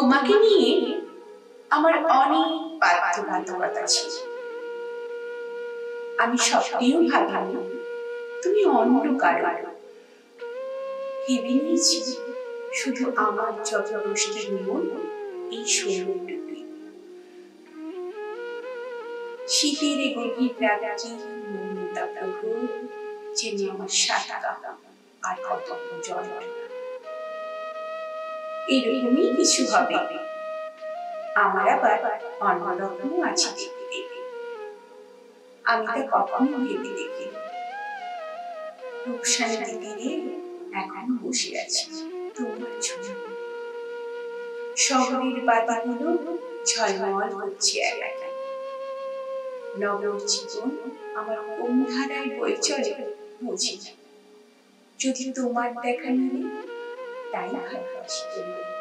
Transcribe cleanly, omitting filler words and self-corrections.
তোমাকে নিয়ে আমার অনেক বাধ্যবাধকতা ছিল। আমি স্বপ্নেও ভাবিনি তুমি অন্য কারো। ভেবে নিয়েছি শুধু আমার যত দুষ্টের মন এই শরীরটুকুই। শীতের গভীর রাত্রি মৌনতা প্রহর যেন আমার সাঁতারা আর কত জল। এরকমই কিছু হবে। আমার আবার অন্যরকমও আছে দেখতে। আমি তা কখনো ভেবে দেখিনি। রূপসানের তীরে এখন বসে আছি তোমার জন্য। শহরের বাতিগুলো ঝলমল করছে একা। নগর জীবন আমার কোন ধারায় বয়ে চলে বুঝি না। যদি তোমার দেখা নেই তাই ভালোবাসি তোমার।